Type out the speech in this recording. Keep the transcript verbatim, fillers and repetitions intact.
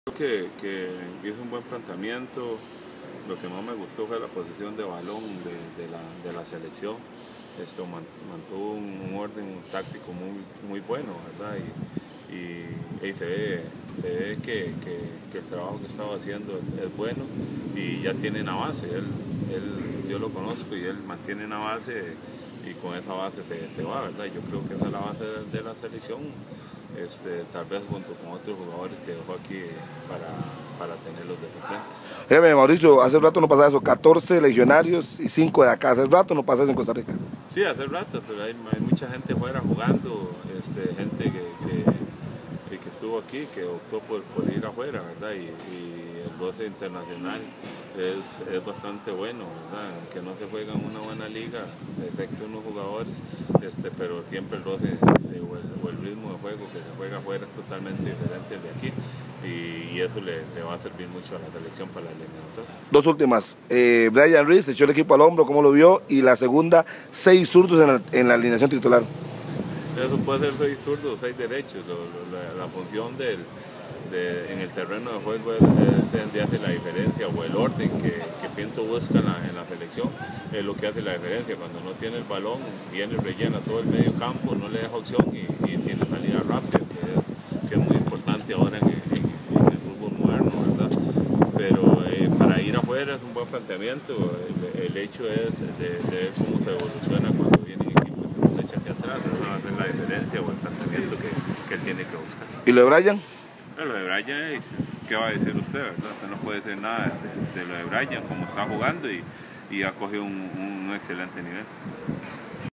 Que, que hizo un buen planteamiento. Lo que más me gustó fue la posición de balón de, de, la, de la selección. Esto mantuvo un, un orden táctico muy, muy bueno, ¿verdad? Y, y, y se ve, se ve que, que, que el trabajo que estaba haciendo es, es bueno y ya tiene una base. Él, él, yo lo conozco y él mantiene una base y con esa base se, se va, ¿verdad? Yo creo que esa es la base de, de la selección. Este, tal vez junto con otros jugadores que dejó aquí para, para tenerlos de suplentes. Jefe, Mauricio, hace rato no pasaba eso, catorce legionarios y cinco de acá, hace rato no pasa eso en Costa Rica. Sí, hace rato, pero hay, hay mucha gente fuera jugando, este, gente que, que, que estuvo aquí, que optó por, por ir afuera, ¿verdad? Y, y el roce internacional es, es bastante bueno, ¿verdad? Que no se juega en una buena liga, excepto unos jugadores, este, pero siempre el roce eh, o, el, o el ritmo de juego que se juega afuera es totalmente diferente al de aquí y, y eso le, le va a servir mucho a la selección para la eliminatoria. Dos últimas, eh, Brian Reese echó el equipo al hombro, ¿cómo lo vio? Y la segunda, seis zurdos en la, en la alineación titular. Eso puede ser seis zurdos o seis derechos, lo, lo, la, la función del De, en el terreno de juego es, es donde hace la diferencia, o el orden que, que Pinto busca en la, en la selección es lo que hace la diferencia. Cuando no tiene el balón, viene, rellena todo el medio campo, no le deja opción y, y tiene salida rápida, que es, que es muy importante ahora en, en, en el fútbol moderno, ¿verdad? Pero eh, para ir afuera es un buen planteamiento. El, el hecho es de, de ver cómo se evoluciona cuando vienen equipos que nos echan hacia atrás. Eso va a ser la diferencia o el planteamiento que, que él tiene que buscar. ¿Y lo de Brian? Lo de Brian, ¿qué va a decir usted, verdad? Usted no puede decir nada de, de lo de Brian, como está jugando y, y ha cogido un, un excelente nivel.